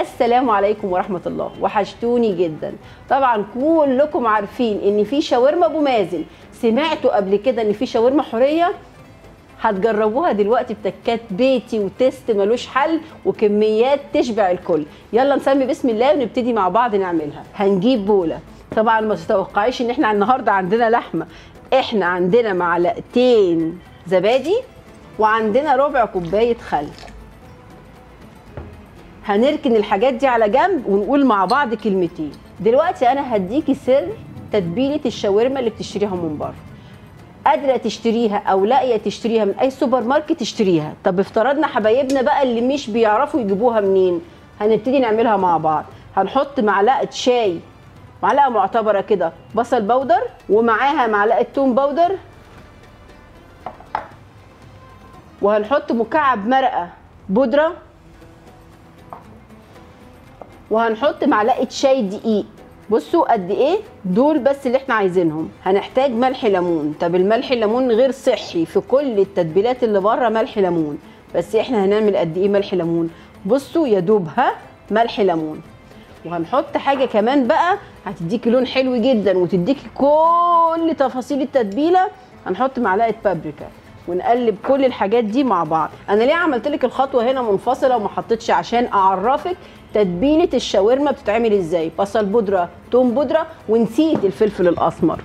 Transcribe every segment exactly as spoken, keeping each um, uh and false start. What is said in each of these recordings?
السلام عليكم ورحمة الله، وحشتوني جدا. طبعا كلكم عارفين ان في شاورما ابو مازن، سمعتوا قبل كده ان في شاورما حورية؟ هتجربوها دلوقتي بتكات بيتي وتست ملوش حل وكميات تشبع الكل. يلا نسمي بسم الله ونبتدي مع بعض نعملها. هنجيب بولة، طبعا ما تتوقعيش ان احنا النهارده عندنا لحمة، احنا عندنا معلقتين زبادي وعندنا ربع كوباية خل. هنركن الحاجات دي على جنب ونقول مع بعض كلمتين. دلوقتي انا هديكي سر تتبيله الشاورما اللي بتشتريها من بره. قادره تشتريها او لاقيه تشتريها من اي سوبر ماركت تشتريها. طب افترضنا حبايبنا بقى اللي مش بيعرفوا يجيبوها منين، هنبتدي نعملها مع بعض. هنحط معلقه شاي، معلقه معتبره كده بصل بودر، ومعاها معلقه توم بودر، وهنحط مكعب مرقه بودره، وهنحط معلقه شاي دقيق. بصوا قد ايه دول بس اللي احنا عايزينهم. هنحتاج ملح ليمون. طب الملح الليمون غير صحي، في كل التتبيلات اللي بره ملح ليمون، بس احنا هنعمل قد ايه ملح ليمون؟ بصوا يا دوب ها ملح ليمون. وهنحط حاجه كمان بقى هتديكي لون حلو جدا وتديكي كل تفاصيل التتبيله. هنحط معلقه بابريكا ونقلب كل الحاجات دي مع بعض. انا ليه عملت لك الخطوه هنا منفصله وما حطيتش؟ عشان اعرفك تتبيله الشاورما بتتعمل ازاي. بصل بودره، توم بودره، ونسيت الفلفل الاسمر.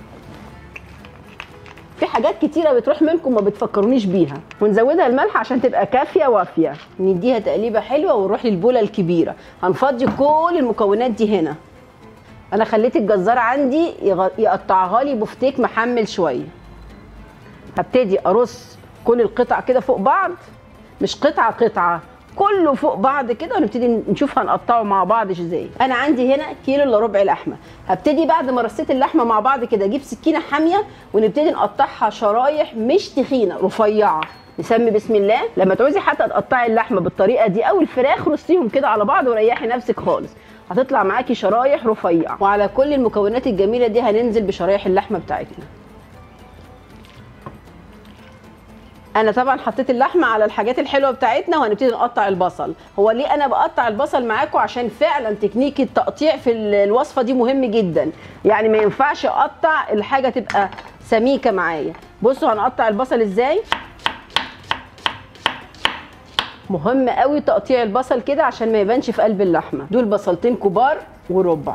في حاجات كتيره بتروح منكم ما بتفكرونيش بيها. ونزودها الملح عشان تبقى كافيه وافيه. نديها تقليبه حلوه ونروح للبوله الكبيره. هنفضي كل المكونات دي هنا. انا خليت الجزار عندي يقطعها لي بفتيك محمل شويه. هبتدي ارص كل القطع كده فوق بعض، مش قطعه قطعه، كله فوق بعض كده، ونبتدي نشوف هنقطعه مع بعض ازاي. انا عندي هنا كيلو الا ربع لحمه. هبتدي بعد ما رصيت اللحمه مع بعض كده اجيب سكينه حاميه ونبتدي نقطعها شرايح مش تخينه، رفيعه. نسمي بسم الله. لما تعوزي حتى تقطعي اللحمه بالطريقه دي او الفراخ، رصيهم كده على بعض وريحي نفسك خالص، هتطلع معاكي شرايح رفيعه. وعلى كل المكونات الجميله دي هننزل بشرايح اللحمه بتاعتنا. انا طبعا حطيت اللحمه على الحاجات الحلوه بتاعتنا، وهنبتدي نقطع البصل. هو ليه انا بقطع البصل معاكم؟ عشان فعلا تكنيك التقطيع في الوصفه دي مهم جدا. يعني ما ينفعش اقطع الحاجه تبقى سميكه معايا. بصوا هنقطع البصل ازاي. مهم قوي تقطيع البصل كده عشان ما يبانش في قلب اللحمه. دول بصلتين كبار وربع.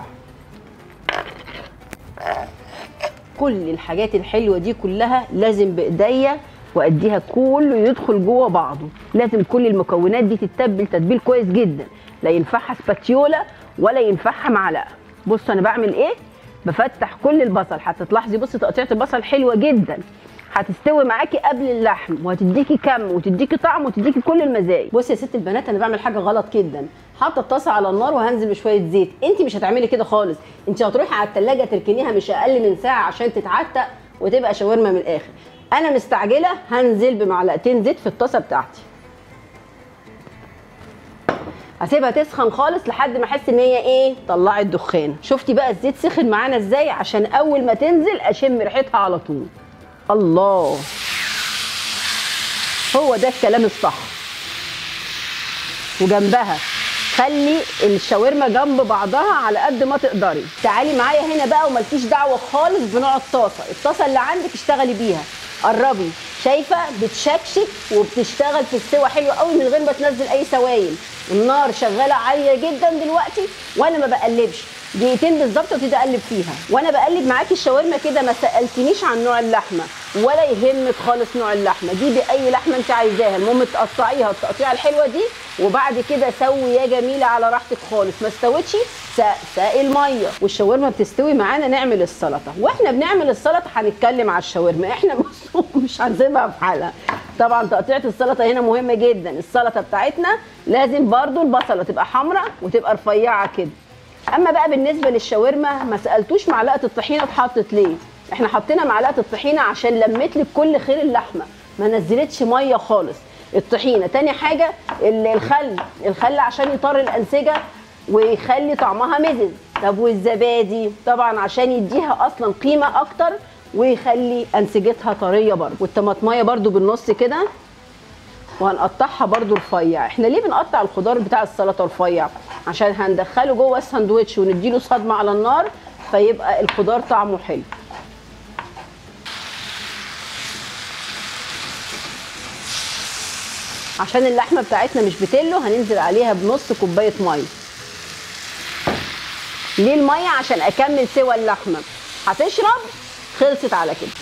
كل الحاجات الحلوه دي كلها لازم بايديا واديها كله يدخل جوه بعضه. لازم كل المكونات دي تتبل تتبيل كويس جدا، لا ينفعها سباتيولا ولا ينفعها معلقه. بصوا انا بعمل ايه، بفتح كل البصل. هتلاحظي بصي تقطيعه البصل حلوه جدا، هتستوي معاكي قبل اللحم وهتديكي كم وتديكي طعم وتديكي كل المزايا. بصي يا ست البنات، انا بعمل حاجه غلط جدا. حاطه الطاسه على النار وهنزل بشويه زيت. انت مش هتعملي كده خالص. انت هتروحي على الثلاجه تركنيها مش اقل من ساعه عشان تتعتق وتبقى شاورما من الاخر. انا مستعجله، هنزل بمعلقتين زيت في الطاسه بتاعتي. هسيبها تسخن خالص لحد ما احس ان هي ايه، طلعت دخان. شفتي بقى الزيت سخن معانا ازاي؟ عشان اول ما تنزل اشم ريحتها على طول. الله، هو ده الكلام الصح. وجنبها خلي الشاورما جنب بعضها على قد ما تقدري. تعالي معايا هنا بقى ومالكيش دعوه خالص بنوع الطاسه. الطاسه اللي عندك اشتغلي بيها. قربي، شايفه بتشكشك وبتشتغل في السوا حلو قوي من غير ما تنزل اي سوائل. النار شغاله عاليه جدا دلوقتي وانا ما بقلبش. دقيقتين بالظبط وابتدي اقلب فيها. وانا بقلب معاكي الشاورما كده ما سالتنيش عن نوع اللحمه، ولا يهمك خالص نوع اللحمه. جيبي اي لحمه انت عايزاها، المهم تقطعيها التقطيعه الحلوه دي. وبعد كده سوي يا جميله على راحتك خالص. ما استوتش ساقي الميه. والشاورما بتستوي معانا نعمل السلطه. واحنا بنعمل السلطه هنتكلم على الشاورما. احنا مش هنسيبها في حالها. طبعا تقطيعه السلطه هنا مهمه جدا. السلطه بتاعتنا لازم برضو البصله تبقى حمراء وتبقى رفيعه كده. اما بقى بالنسبه للشاورما ما سالتوش معلقه الطحينه اتحطت ليه. احنا حطينا معلقه الطحينه عشان لمت لك كل خير اللحمه، ما نزلتش ميه خالص الطحينه. تاني حاجه الخل، الخل عشان يطر الانسجه ويخلي طعمها مزز. طب والزبادي طبعا عشان يديها اصلا قيمه اكتر ويخلي انسجتها طريه برضه. والطماطميه برضو بالنص كده وهنقطعها برده رفيع. احنا ليه بنقطع الخضار بتاع السلطه رفيع؟ عشان هندخله جوه الساندوتش ونديله صدمه على النار فيبقى الخضار طعمه حلو. عشان اللحمه بتاعتنا مش بتلو هننزل عليها بنص كوبايه ميه. ليه الميه؟ عشان اكمل سوى اللحمه. هتشرب، خلصت على كده.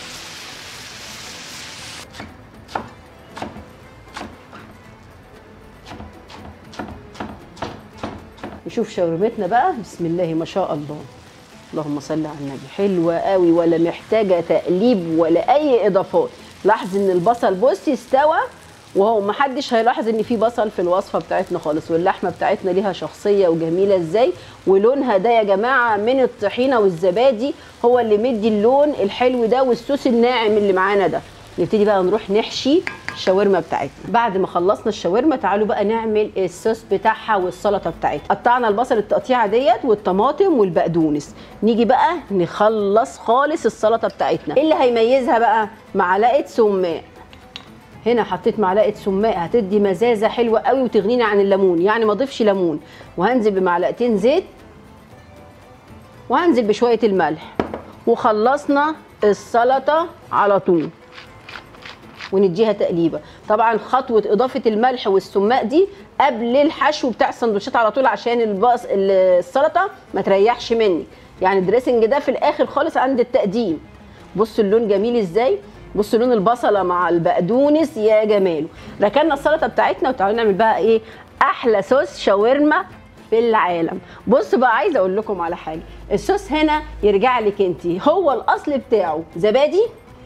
نشوف شاورمتنا بقى. بسم الله ما شاء الله، اللهم صل على النبي. حلوه قوي ولا محتاجه تقليب ولا اي اضافات. لاحظ ان البصل بصي استوى، وهو محدش هيلاحظ ان في بصل في الوصفه بتاعتنا خالص. واللحمه بتاعتنا ليها شخصيه وجميله ازاي، ولونها ده يا جماعه من الطحينه والزبادي هو اللي مدي اللون الحلو ده، والصوص الناعم اللي معانا ده. نبتدي بقى نروح نحشي الشاورما بتاعتنا. بعد ما خلصنا الشاورما تعالوا بقى نعمل الصوص بتاعها والسلطه بتاعتها. قطعنا البصل التقطيعه ديت والطماطم والبقدونس. نيجي بقى نخلص خالص السلطه بتاعتنا. ايه اللي هيميزها بقى؟ معلقه سماق. هنا حطيت معلقه سماق هتدي مزازه حلوه قوي وتغنيني عن الليمون، يعني ما اضيفش ليمون. وهنزل بمعلقتين زيت، وهنزل بشويه الملح، وخلصنا السلطه على طول. ونديها تقليبه. طبعا خطوه اضافه الملح والسماق دي قبل الحشو بتاع السندوتشات على طول، عشان البص السلطه ما تريحش منك. يعني الدريسنج ده في الاخر خالص عند التقديم. بصوا اللون جميل ازاي، بصوا لون البصله مع البقدونس يا جماله. ركننا السلطه بتاعتنا وتعالوا نعمل بقى ايه احلى صوص شاورما في العالم. بصوا بقى، عايزه اقول لكم على حاجه. الصوص هنا يرجع لك انت، هو الاصل بتاعه زبادي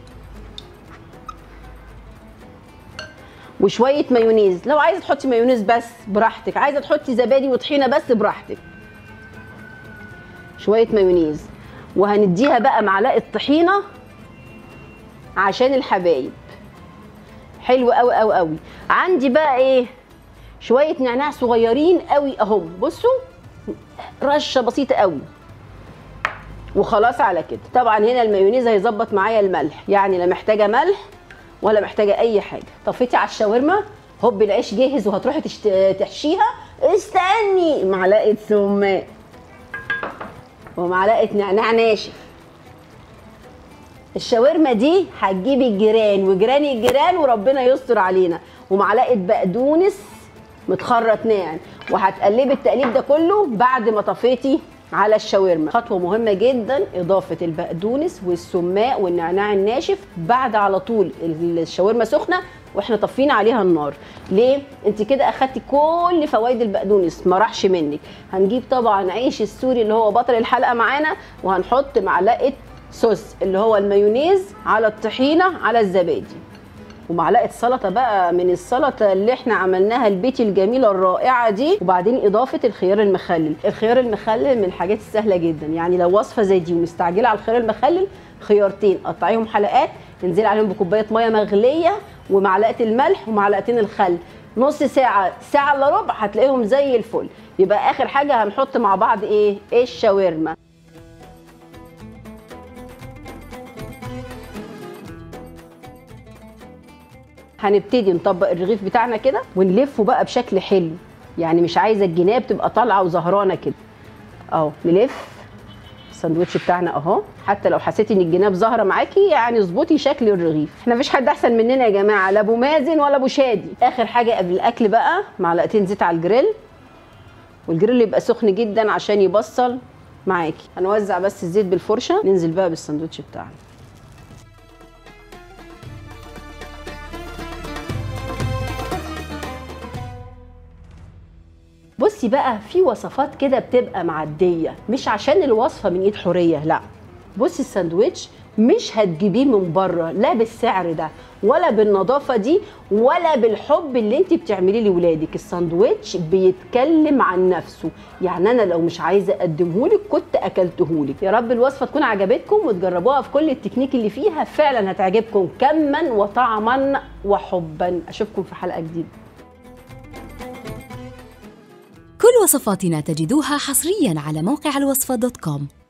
وشويه مايونيز. لو عايزه تحطي مايونيز بس براحتك، عايزه تحطي زبادي وطحينه بس براحتك. شويه مايونيز، وهنديها بقى معلقه طحينه عشان الحبايب. حلو قوي قوي قوي. عندي بقى ايه شويه نعناع صغيرين قوي اهم، بصوا رشه بسيطه قوي. وخلاص على كده. طبعا هنا المايونيز هيظبط معايا الملح، يعني لا محتاجه ملح ولا محتاجه اي حاجه. طفيتي على الشاورما، هوب العيش جاهز وهتروحي تشت... تحشيها. استني، معلقه سماق ومعلقه نعناع ناشف. الشاورما دي هتجيبي الجيران وجيران الجيران وربنا يستر علينا. ومعلقه بقدونس متخرط ناعم، وهتقلبي التقليب ده كله بعد ما طفيتي على الشاورما. خطوه مهمه جدا اضافه البقدونس والسماق والنعناع الناشف بعد على طول الشاورما سخنه واحنا طفينا عليها النار. ليه؟ انت كده اخدتي كل فوائد البقدونس، ما راحش منك. هنجيب طبعا عيش السوري اللي هو بطل الحلقه معانا، وهنحط معلقه صوص اللي هو المايونيز على الطحينه على الزبادي، ومعلقه سلطه بقى من السلطه اللي احنا عملناها البيتي الجميله الرائعه دي. وبعدين اضافه الخيار المخلل. الخيار المخلل من الحاجات السهله جدا، يعني لو وصفه زي دي ومستعجله على الخيار المخلل، خيارتين قطعيهم حلقات، انزلي عليهم بكوبايه ميه مغليه ومعلقه الملح ومعلقتين الخل، نص ساعه ساعه الا ربع هتلاقيهم زي الفل. يبقى اخر حاجه هنحط مع بعض ايه الشاورما. هنبتدي نطبق الرغيف بتاعنا كده ونلفه بقى بشكل حلو، يعني مش عايزه الجناب تبقى طالعه وزهرانه كده. اهو نلف الساندوتش بتاعنا اهو. حتى لو حسيتي ان الجناب ظاهره معاكي يعني اظبطي شكل الرغيف. احنا مفيش حد احسن مننا يا جماعه، لا ابو مازن ولا ابو شادي. اخر حاجه قبل الاكل بقى معلقتين زيت على الجريل، والجريل يبقى سخن جدا عشان يبصل معاكي. هنوزع بس الزيت بالفرشه، ننزل بقى بالساندوتش بتاعنا. بصي بقى، في وصفات كده بتبقى معديه مش عشان الوصفه من ايد حوريه، لا. بصي الساندوتش مش هتجيبيه من بره، لا بالسعر ده ولا بالنظافه دي ولا بالحب اللي انت بتعمليه لاولادك. الساندوتش بيتكلم عن نفسه، يعني انا لو مش عايزه اقدمهولك كنت اكلتهولك. يا رب الوصفه تكون عجبتكم وتجربوها في كل التكنيك اللي فيها، فعلا هتعجبكم كما وطعما وحبا. اشوفكم في حلقه جديده. كل وصفاتنا تجدوها حصرياً على موقع الوصفة دوت كوم.